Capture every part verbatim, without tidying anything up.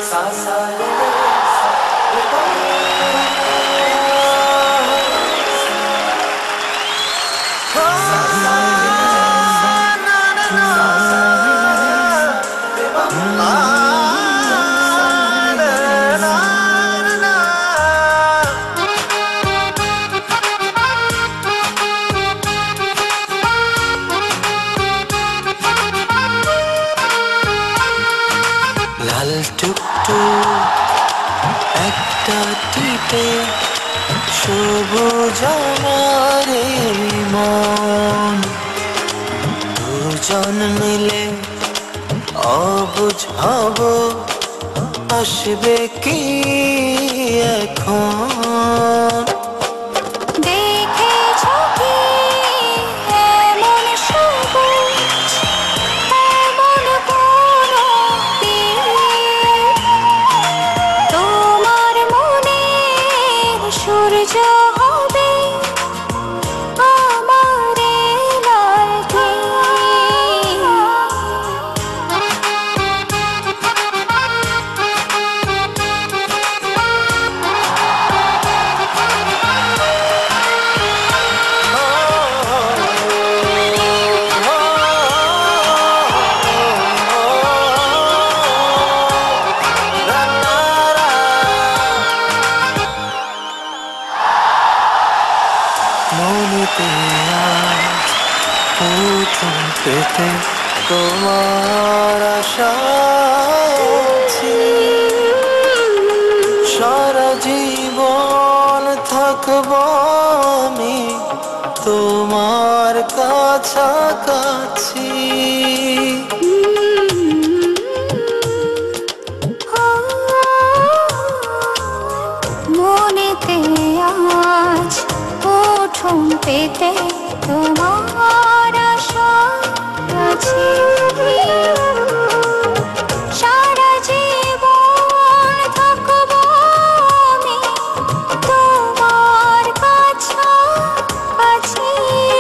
सा सा रे रे सा रे गा सा सा ना ना ना सा रे गा आ ना ना ना লাল টুকটুক একটা টিপে সবুজ আমার এই মন দুজন মিলে অবুঝ হব আসবে কি এখন দেখেছো কি এমন সবুজ এমন কোনো দিন তোমার মনে সূর্য হবে আমার এই লাল দিন মনেতে আজ প্রথম পেতে তোমার আশা আছি। সারা জীবন থাকবো আমি তোমার কাছাকাছি। মনেতে আজ প্রথম পেতে তোমার আশা আছে। সারা জীবন থাকবো আমি তোমার কাছাকাছি।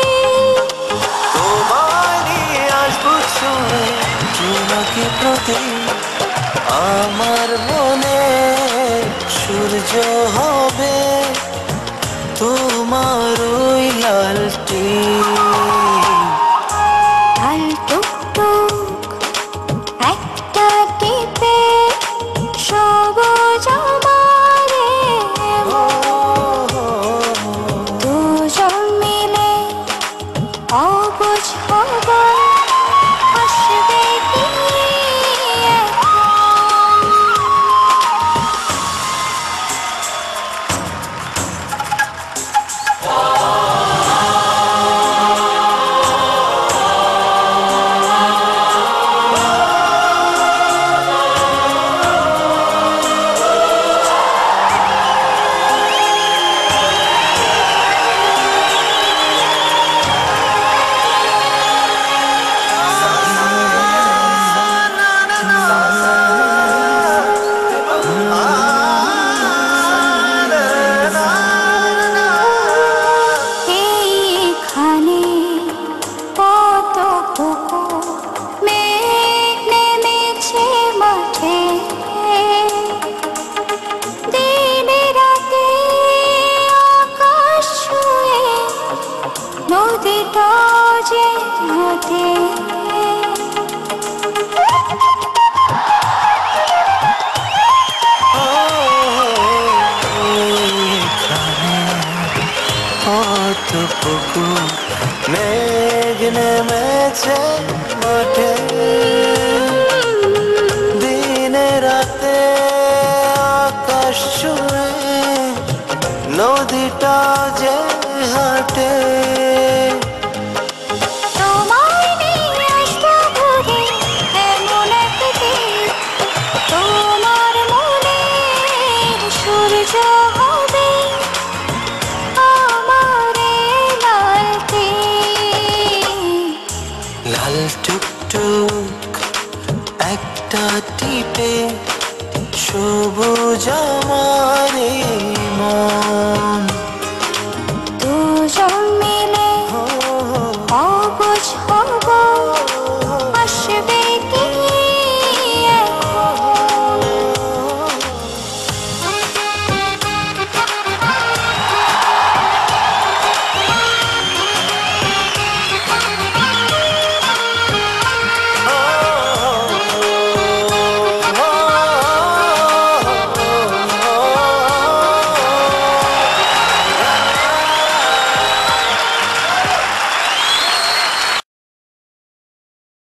তোমায় নিয়ে আসবো ছুঁয়ে জোনাকি প্রতি আমার মনে সূর্য হবে তোমার ওই লালটি। লাল টুকটুক একটা টিপে সবুজ আমার দুজন মিলে অবুঝ হব আসবে কি এখন এইখানে কত পুকুর মেঘ নেমেছে মাঠে দিনে রাতে আকাশ ছুঁয়ে নদীটা যে হাতে কত পুকুর মেঘ নেমেছে মাঠে দিনে রাতে আকাশ ছুঁয়ে নদীটা যে হাটে। তোমায় নিয়ে আসবো ঘুরে এমন একদিন তোমার মনে সূর্য হবে আমার এই লাল দিন। লাল টুকটুক একটা টিপে সবুজ আমার